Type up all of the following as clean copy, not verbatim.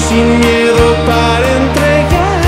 sin miedo para entregar.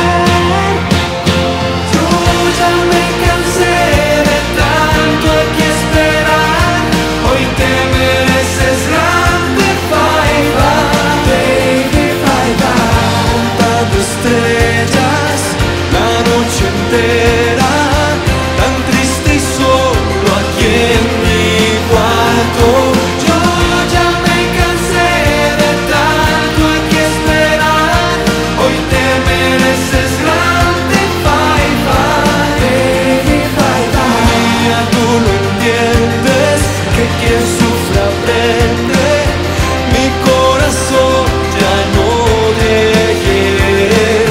Yo ya me cansé de tanto aquí esperar. Hoy te mereces grande, bye bye, baby, bye bye. Contando estrellas la noche entera, tan triste y solo aquí en mi cuarto. Yo ya me cansé de tanto aquí esperar. Hoy te mereces grande, bye bye, baby, bye bye. Mira, tú lo entiendes, que quien sufre aprende. Mi corazón ya no te quiere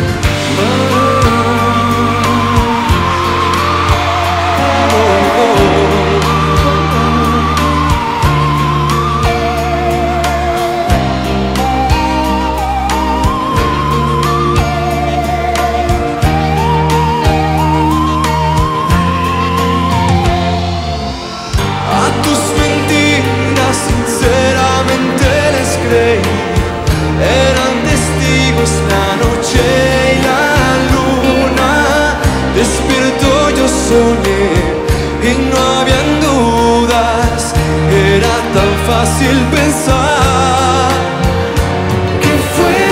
a tus mentiras, sinceramente les creí. Eran testigos la noche y la luna. Despierto yo soñé y no habían dudas. Era tan fácil pensar que fue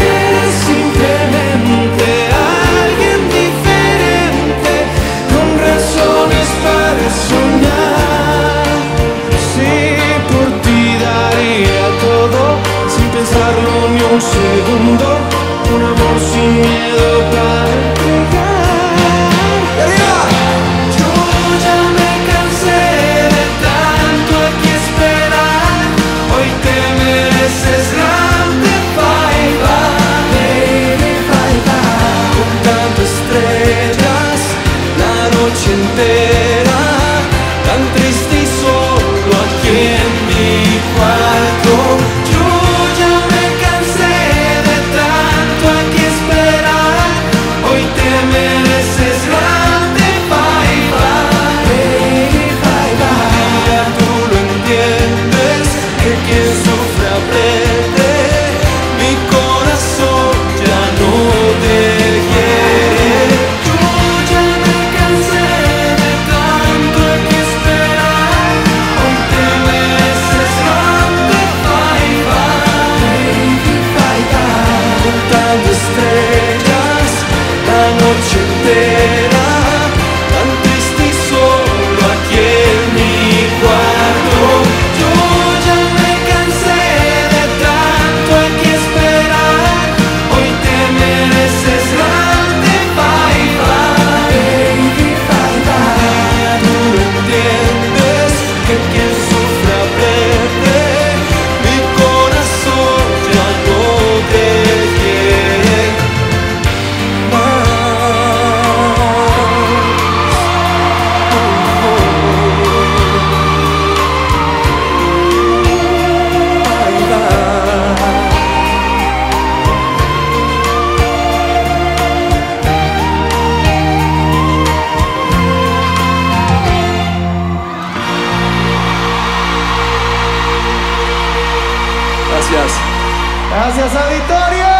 simplemente alguien diferente, con razones para soñar. Sí, por ti daría todo, sin pensarlo ni un segundo. Un amor sin miedo para entregar. ¡Y arriba! Yo ya me cansé de tanto aquí esperar. Hoy te mereces grande, bye bye, baby, bye bye. Contando estrellas la noche entera, tan triste y solo aquí en mi cuarto. Yo ya me cansé de tanto aquí esperar. Hoy te mereces grande, bye bye, baby, bye bye. Ya tú lo entiendes, que quien sufre aprende. Mi corazón ya no te quiere. Yo ya me cansé de tanto aquí esperar. Hoy te mereces grande, bye bye, baby, bye bye. Contando estrellas la noche entera, tan triste y solo aquí en mi cuarto. Yo ya me cansé de tanto aquí esperar. Hoy te mereces grande, bye bye, baby, bye bye. Tú lo entiendes, que quien sufre aprende. Mi corazón ya no te quiere más. Bye bye. Gracias. Gracias, auditorio.